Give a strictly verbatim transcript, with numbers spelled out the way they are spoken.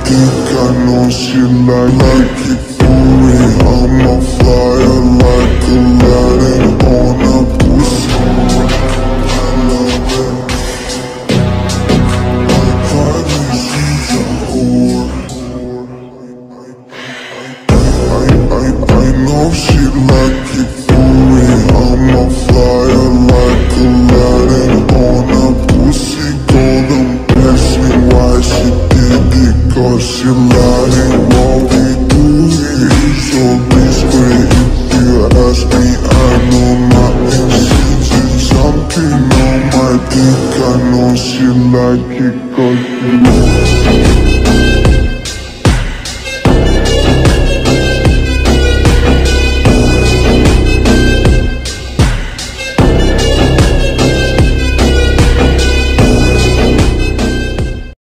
think I know she like, like it for it. I'm on fire like Aladdin on a pussy. I love it. My private, she's a whore. I, I, I know she like it for it. I'm on fire like Aladdin on a pussy. Golden blessing, why she did it? Cause she lying while we do it. It's so discreet. If you ask me, I know my intentions. Something on my dick, I know she like it cause she